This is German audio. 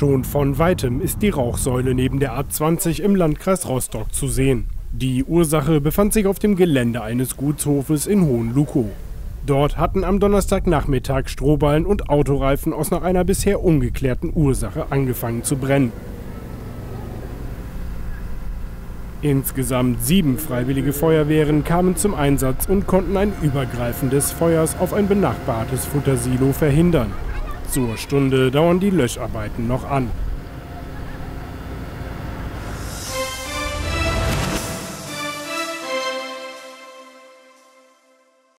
Schon von weitem ist die Rauchsäule neben der A20 im Landkreis Rostock zu sehen. Die Ursache befand sich auf dem Gelände eines Gutshofes in Hohenlukow. Dort hatten am Donnerstagnachmittag Strohballen und Autoreifen aus nach einer bisher ungeklärten Ursache angefangen zu brennen. Insgesamt 7 freiwillige Feuerwehren kamen zum Einsatz und konnten ein Übergreifen des Feuers auf ein benachbartes Futtersilo verhindern. Zur Stunde dauern die Löscharbeiten noch an.